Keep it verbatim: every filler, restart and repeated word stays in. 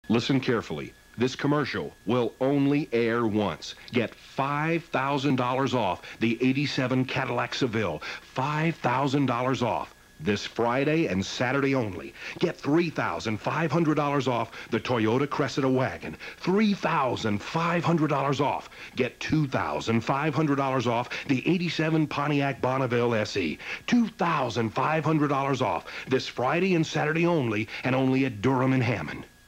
Listen carefully. This commercial will only air once. Get five thousand dollars off the eighty-seven Cadillac Seville. five thousand dollars off. This Friday and Saturday only. Get three thousand five hundred dollars off the Toyota Cressida wagon. three thousand five hundred dollars off. Get two thousand five hundred dollars off the eighty-seven Pontiac Bonneville S E. two thousand five hundred dollars off this Friday and Saturday only, and only at Durham and Hammond.